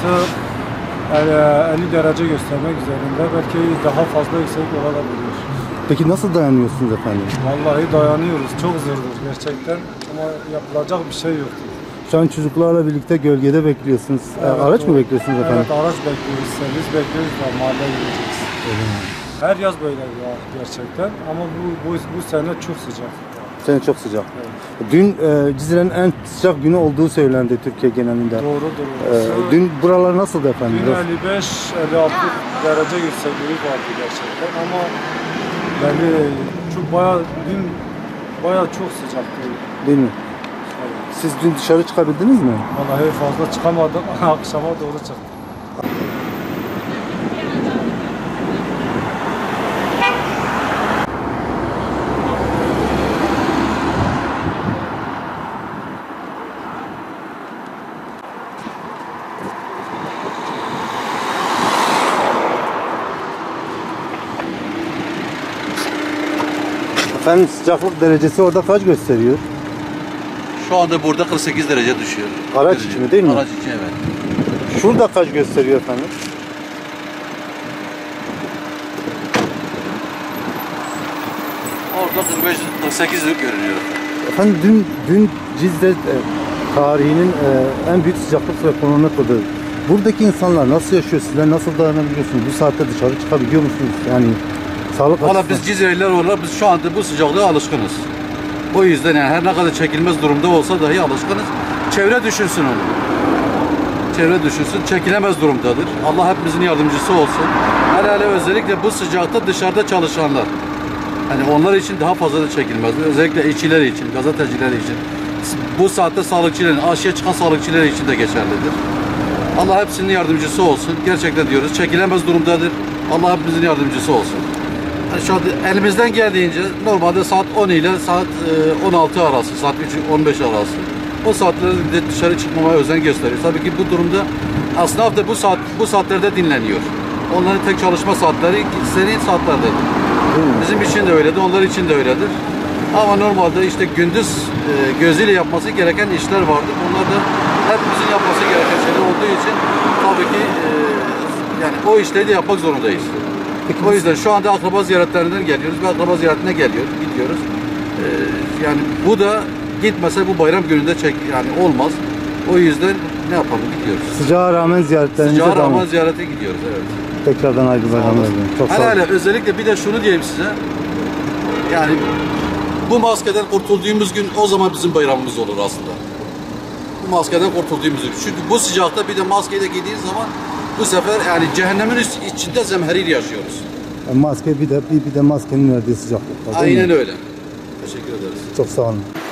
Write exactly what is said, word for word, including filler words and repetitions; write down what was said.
artık elli derece göstermek üzerinde. Belki daha fazla yüksek olabilir. Peki nasıl dayanıyorsunuz efendim? Vallahi dayanıyoruz. Çok zordur gerçekten. Ama yapılacak bir şey yok. Şu an çocuklarla birlikte gölgede bekliyorsunuz. Evet, araç o, mı bekliyorsunuz efendim? Evet, araç bekliyoruz. Servis bekliyoruz da mahalleye gideceğiz. Her yaz böyle ya gerçekten. Ama bu, bu, bu sene çok sıcak. Sene çok sıcak. Evet. Dün e, Cizre'nin en sıcak günü olduğu söylendi Türkiye genelinde. Doğrudur. E, dün buralar nasıldı efendim? Dün elli beş elli altı derece yüksekliği vardı gerçekten ama yani çok bayağı dün bayağı çok sıcaktı. Değil mi? Evet. Siz dün dışarı çıkabildiniz mi? Vallahi fazla çıkamadım. Akşama doğru çıktım. Efendim sıcaklık derecesi orada kaç gösteriyor? Şu anda burada kırk sekiz derece düşüyor. Araç için mi değil mi? Araç için evet. Şurada kaç gösteriyor efendim? Orada kırk beş kırk sekiz görünüyor. Efendim dün dün Cizre e, tarihinin e, en büyük sıcaklık rekorunu kırdı. Buradaki insanlar nasıl yaşıyor? Sizler nasıl dayanabiliyorsunuz? Bu saatte dışarı çıkabiliyor musunuz? Yani sağlık Valla açısından. biz Cizreliler olarak biz şu anda bu sıcaklığa alışkınız. O yüzden yani her ne kadar çekilmez durumda olsa dahi alışkınız. Çevre düşünsün onu. Çevre düşünsün. Çekilemez durumdadır. Allah hepimizin yardımcısı olsun. Hele hele özellikle bu sıcakta dışarıda çalışanlar. Hani onlar için daha fazla da çekilmez. Özellikle işçiler için, gazeteciler için. Bu saatte sağlıkçıların, aşıya çıkan sağlıkçılar için de geçerlidir. Allah hepsinin yardımcısı olsun. Gerçekten diyoruz. Çekilemez durumdadır. Allah hepimizin yardımcısı olsun. Yani şu anda elimizden geldiğince normalde saat on ile saat on altı arası, saat üç on beş arası. O saatlerde dışarı çıkmamaya özen gösteriyoruz. Tabii ki bu durumda esnaf da bu saat bu saatlerde dinleniyor. Onların tek çalışma saatleri senin saatlerdedir. Bizim için de öyledir, onlar için de öyledir. Ama normalde işte gündüz e, gözüyle yapması gereken işler vardır. Onlar da hepimizin yapması gereken şeyler olduğu için tabii ki e, yani o işleri de yapmak zorundayız. Peki, o yüzden şu anda akraba ziyaretlerinden geliyoruz ve akraba ziyaretine geliyoruz, gidiyoruz. E, yani bu da gitmese bu bayram gününde çek yani olmaz. O yüzden ne yapalım gidiyoruz. Sıcağa rağmen ziyaretlerinize Sıcağa devam. rağmen ziyarete gidiyoruz evet. Tekrardan hayırlı bayramlar diliyorum. Çok sağ olun. Hele hele özellikle bir de şunu diyeyim size. Yani bu maskeden kurtulduğumuz gün o zaman bizim bayramımız olur aslında. Bu maskeden kurtulduğumuz gün. Çünkü bu sıcakta bir de maskeyi de giydiğiniz zaman bu sefer yani cehennemin içinde zemherir yaşıyoruz. Yani maske bir de bir, bir de maskenin verdiği sıcaklık var, değil mi? Aynen öyle. Teşekkür ederiz. Çok sağ olun.